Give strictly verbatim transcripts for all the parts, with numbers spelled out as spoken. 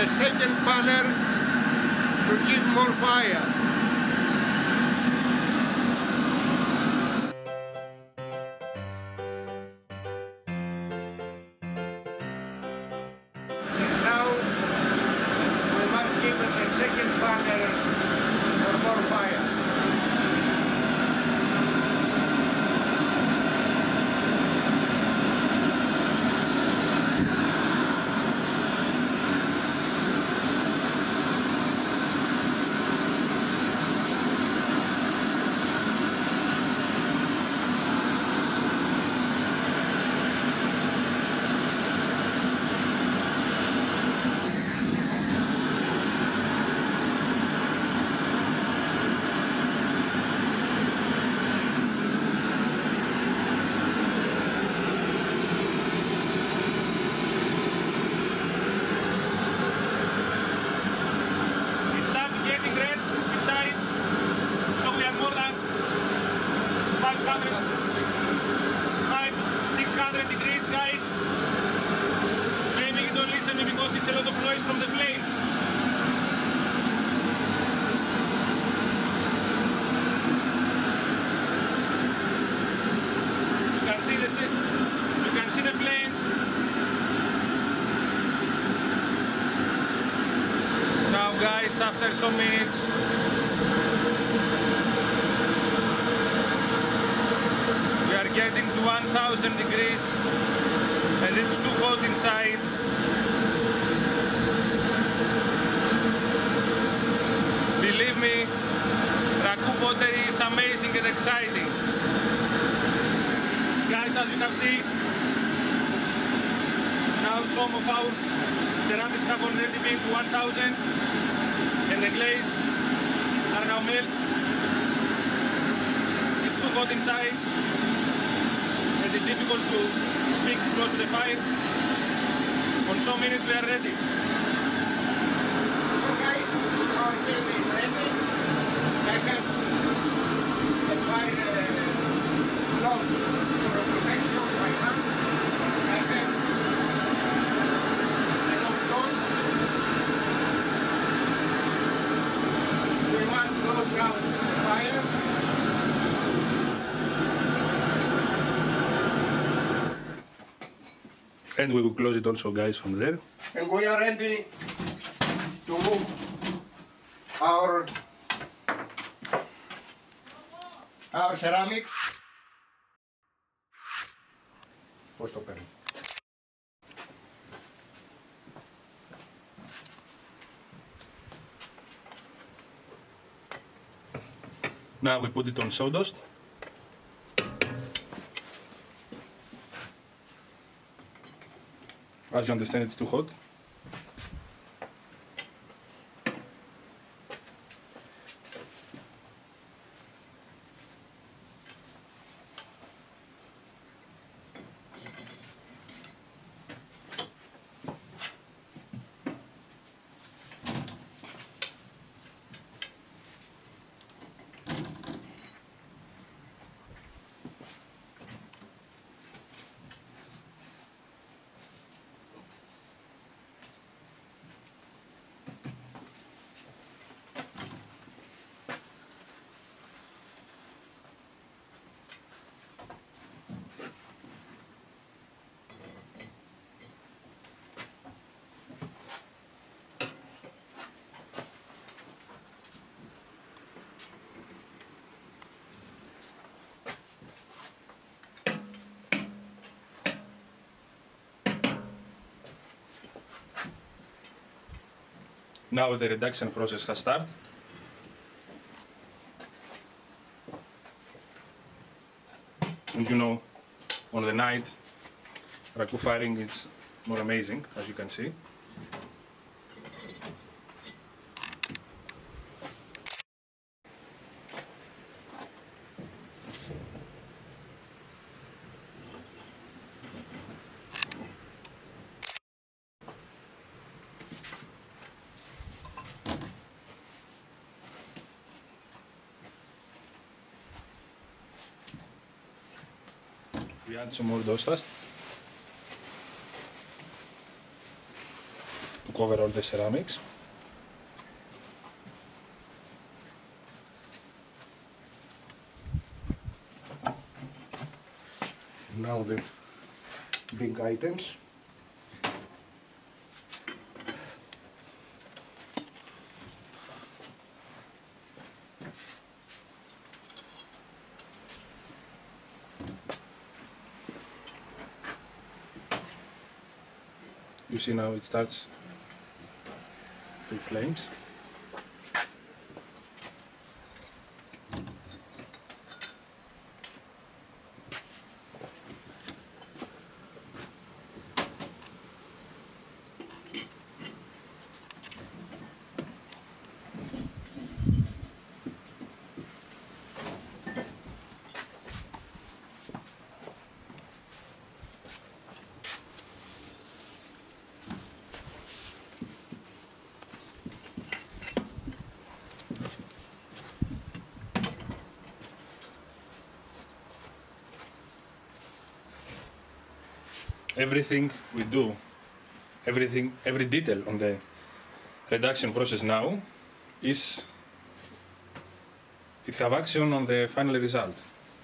the second panel to give more fire. And now we must give it the second panel for more fire. six hundred degrees, guys. Maybe you don't listen to me because it's a lot of noise from the flames. You can see the you can see the flames. Now, guys, after some minutes, we are getting to one thousand degrees and it's too hot inside. Believe me, Raku Pottery is amazing and exciting. Guys, as you can see, now some of our ceramics have already been to one thousand and the glaze are now melt. It's too hot inside. It's difficult to speak close to the fire. On some minutes we are ready. So guys, our film is ready. I have the fire gloves for protection of my hand. I have a long gun. We must blow down the fire. And we will close it also, guys, from there. And we are ready to move our our ceramics. Πώς το παίρνει. Now we put it on sawdust. As you understand, it's too hot. Now the reduction process has started. And you know, on the night, Raku firing is more amazing, as you can see. We add some more dust dust. to cover all the ceramics. Now the big items. You see now it starts with flames. Everything we do, everything, every detail on the reduction process now is, it have action on the final result.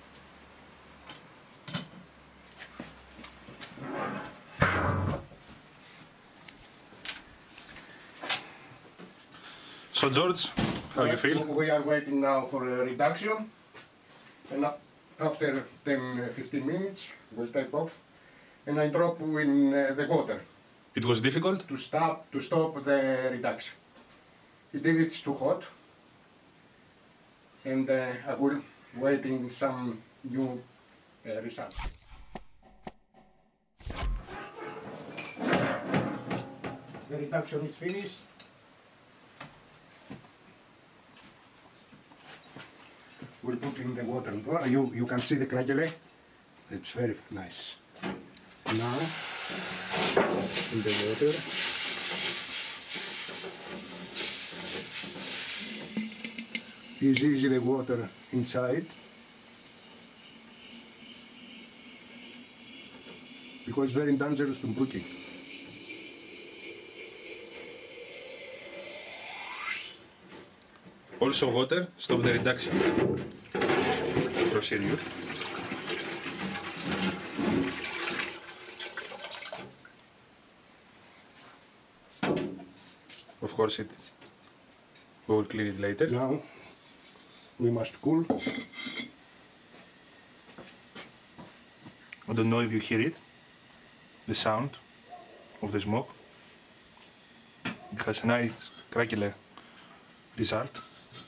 So George, how you feel? We are waiting now for a reduction, and after ten to fifteen minutes we'll take off. And I drop in uh, the water. It was difficult? To stop, to stop the reduction. If it's too hot, and uh, I will waiting some new uh, results. The reduction is finished. We'll put in the water. You, you can see the crackle. It's very nice. Now, in the water, is easy the water inside, because it's very dangerous to break it. Also water, stop the reduction procedure. Of course, it we will clean it later. Now we must cool. I don't know if you hear it, the sound of the smoke. It has a nice crackly result.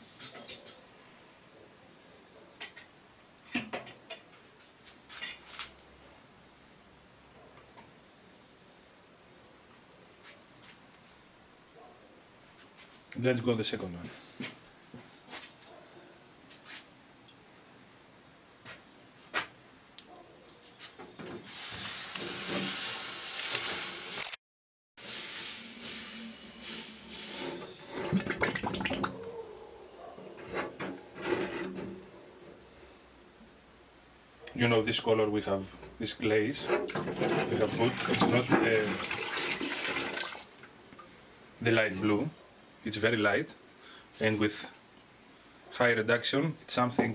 Let's go the second one. You know this color we have, this glaze we have put, it's not the, the light blue. It's very light, and with high reduction, it's something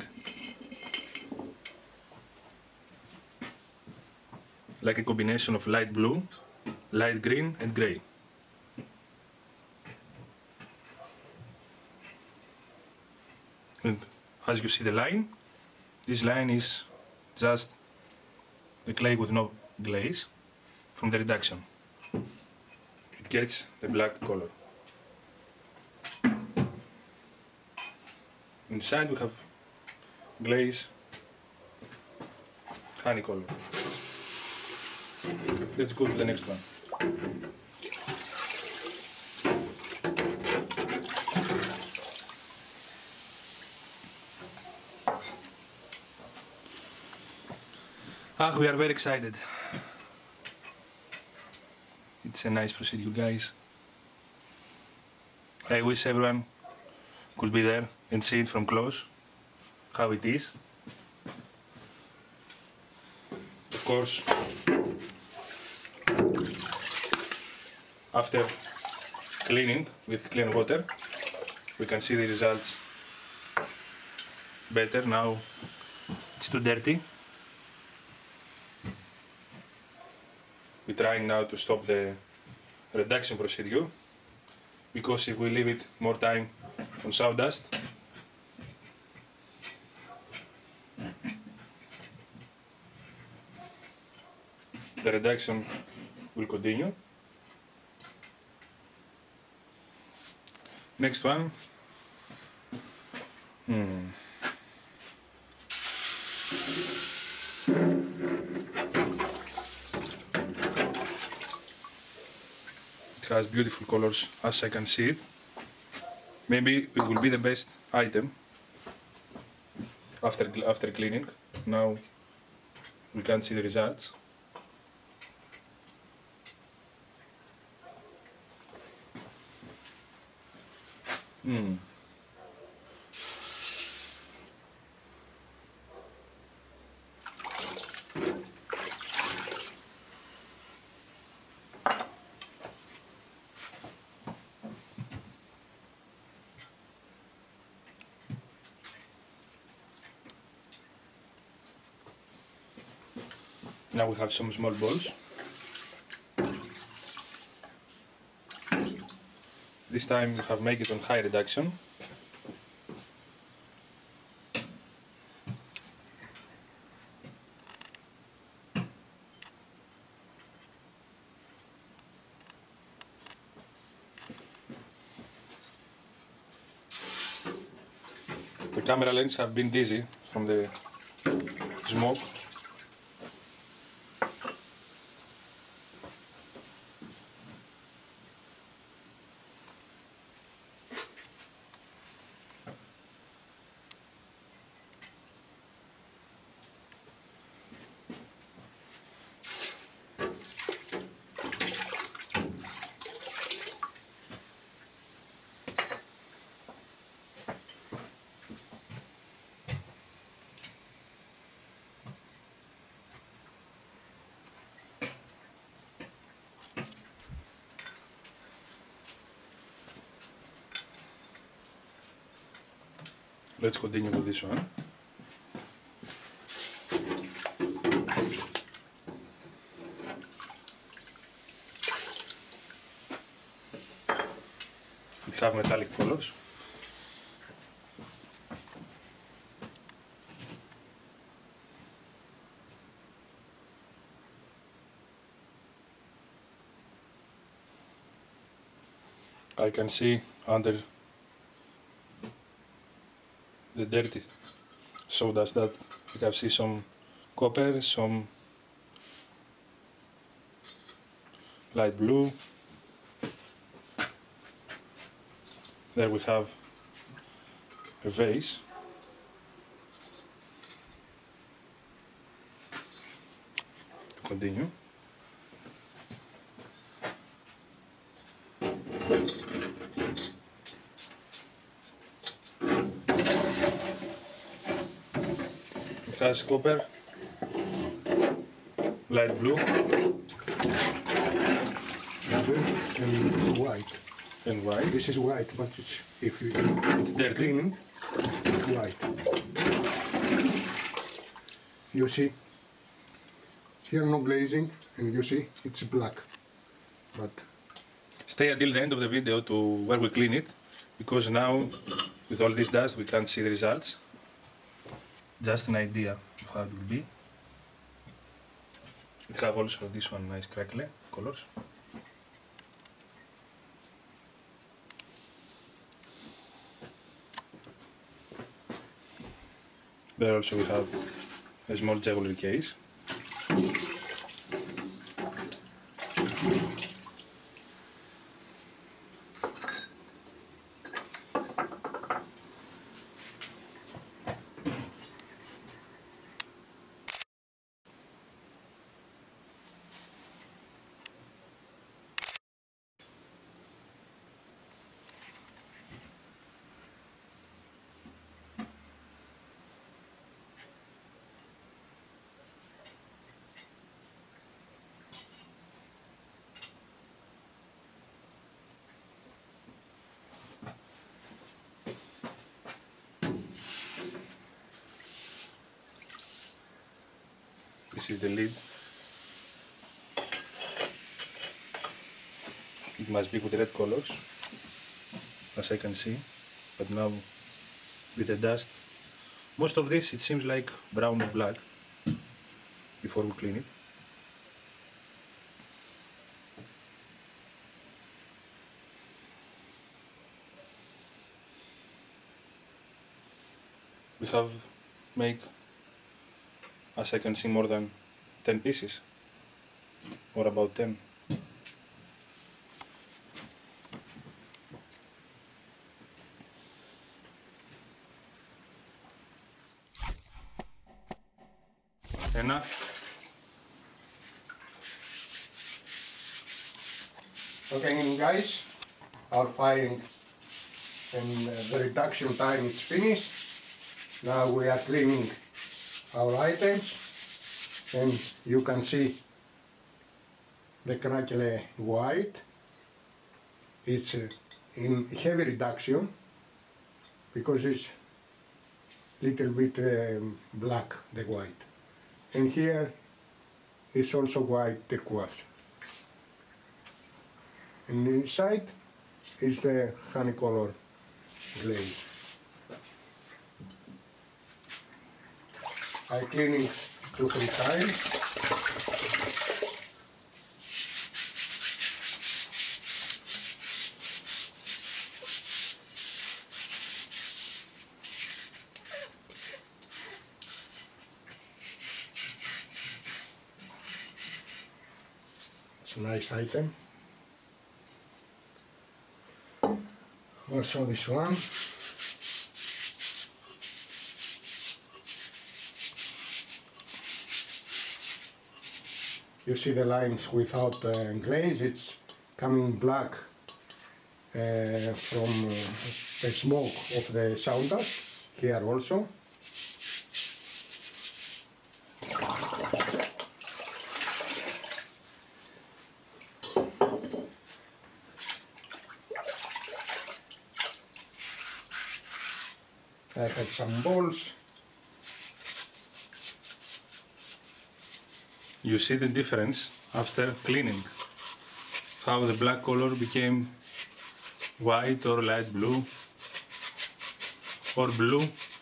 like a combination of light blue, light green and grey. And as you see the line, this line is just the clay with no glaze from the reduction. It gets the black color. Inside we have glaze, honey color. Let's go to the next one. Ah, we are very excited. It's a nice procedure, guys. I wish everyone could be there and see it from close, how it is. Of course, after cleaning with clean water, we can see the results better. Now it's too dirty. We're trying now to stop the reduction procedure, because if we leave it more time on sawdust, the reduction will continue. Next one. Hmm. It has beautiful colors, as I can see it. Maybe it will be the best item after after cleaning. Now we can't see the results. Hmm. Now we have some small balls. This time we have made it on high reduction. The camera lens have been dizzy from the smoke. Let's continue with this one. It have metallic colors. I can see under the dirty sawdust that you can see some copper, some light blue. There we have a vase. Continue. It has copper, light blue, and white. and white. This is white, but it's if you It's dirty. cleaning, it's white. You see, here no glazing, and you see it's black. But Stay until the end of the video to where we clean it, because now with all this dust we can't see the results. Just an idea of how it will be. It have also this one nice crackly colors. There also we have a small jewelry case. This is the lid. It must be with red colors, as I can see, but now with the dust. Most of this, it seems like brown or black before we clean it. We have made, as I can see, more than ten pieces, or about ten. Enough. Okay guys, our firing and uh, the reduction time is finished. Now we are cleaning our items, and you can see the crackle white. It's uh, in heavy reduction because it's little bit um, black, the white. And here is also white turquoise. And inside is the honey color glaze. I clean it two, three times. It's a nice item. Also this one. You see the lines without uh, glaze, it's coming black uh, from uh, the smoke of the sawdust, here also. I had some balls. You see the difference after cleaning, how the black color became white or light blue or blue.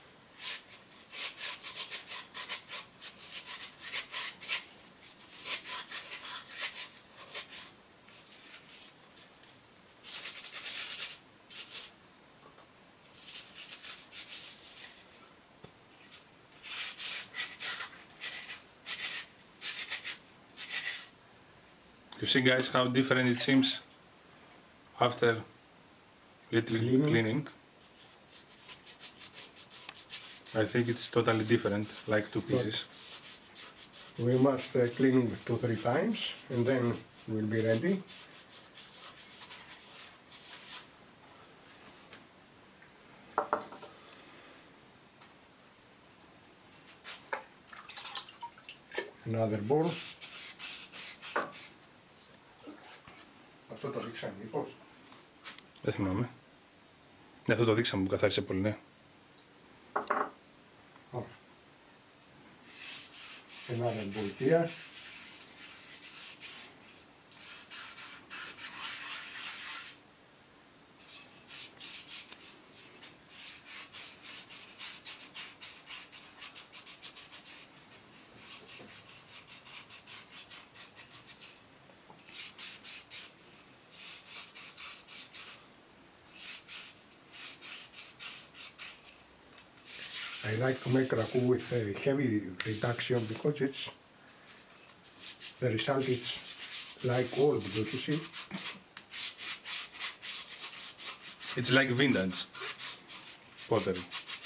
You see guys how different it seems after little Cleaning. cleaning. I think it's totally different, like two pieces. But we must uh, clean it two, three times and then we'll be ready. Another ball. Αυτό το δείξαμε μήπως? Δεν θυμάμαι. Ναι, αυτό το δείξαμε που καθάρισε πολύ, ναι. Oh. Another ball here. I like to make raku with a heavy reduction because it's the result is like old, don't you see? It's like vintage pottery.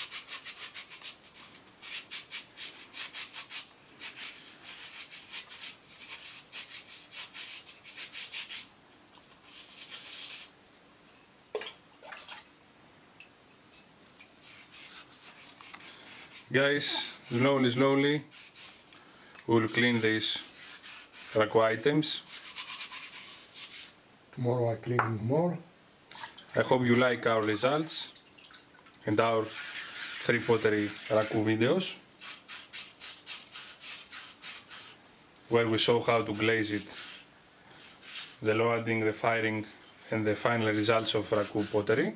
Guys, slowly, slowly, we'll clean these Raku items. Tomorrow I clean more. I hope you like our results and our three pottery Raku videos. where we show how to glaze it, the loading, the firing and the final results of Raku Pottery.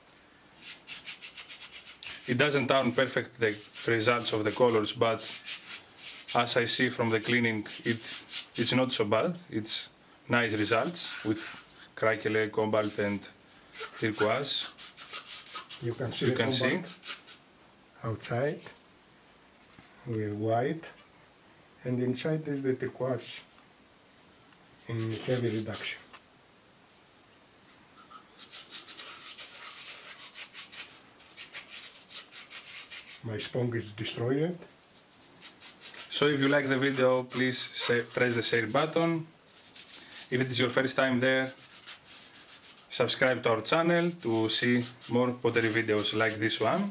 It doesn't turn perfect the results of the colors, but as I see from the cleaning, it it's not so bad. It's nice results with crackle, cobalt and turquoise. You can see You the can see. cobalt outside with white, and inside is the turquoise in heavy reduction. My sponge is destroyed. So if you like the video, please say, press the share button. If it is your first time there, subscribe to our channel to see more pottery videos like this one.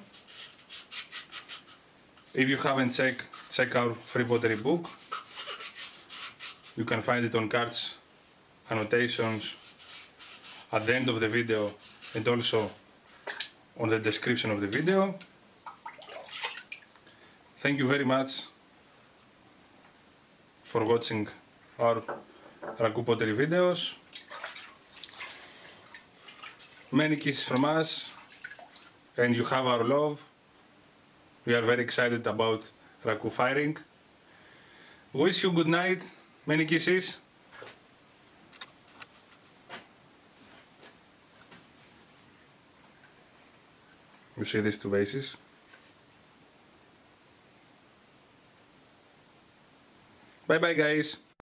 If you haven't checked, check our free pottery book. You can find it on cards, annotations, at the end of the video and also on the description of the video. Thank you very much for watching our Raku Pottery videos. Many kisses from us, and you have our love. We are very excited about Raku firing. Wish you good night. Many kisses. You see these two vases? Bye bye guys.